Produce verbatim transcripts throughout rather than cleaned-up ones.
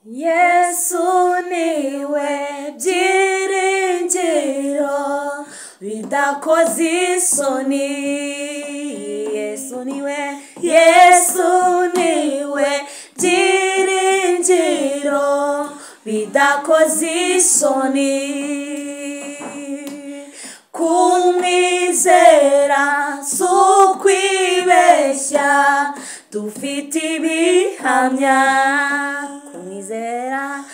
Yesu niwe byiringiro bidakoze isoni. Yesu niwe, Yesu niwe byiringiro bidakoze isoni. Kumwizera si ukwibeshya, dufite ibihamya. Kumwizera,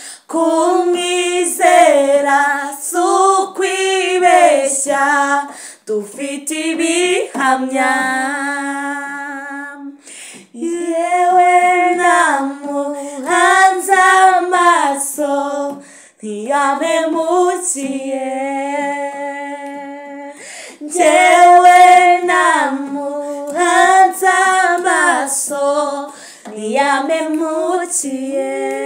kumwizera si ukwibeshya, dufite ibihamya. Yewe namuhanze amaso ntiyamemukiye, njyewe namuhanze amaso ntiyamemukiye.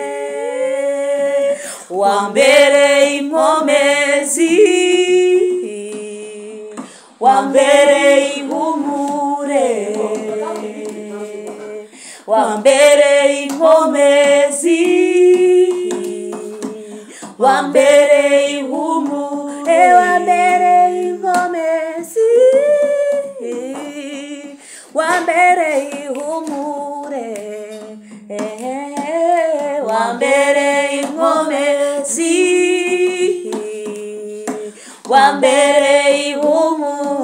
Wambereye inkomezi, wambereye ihumure, wambereye inkomezi, wambereye ihumure, wambereye inkomezi, wambereye ihumure, wambereye inkomezi, wambereye ihumure.